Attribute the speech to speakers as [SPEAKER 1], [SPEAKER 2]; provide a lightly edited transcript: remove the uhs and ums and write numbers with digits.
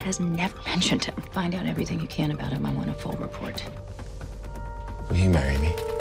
[SPEAKER 1] has never mentioned him. Find out everything you can about him. I want a full report.
[SPEAKER 2] Will you marry me?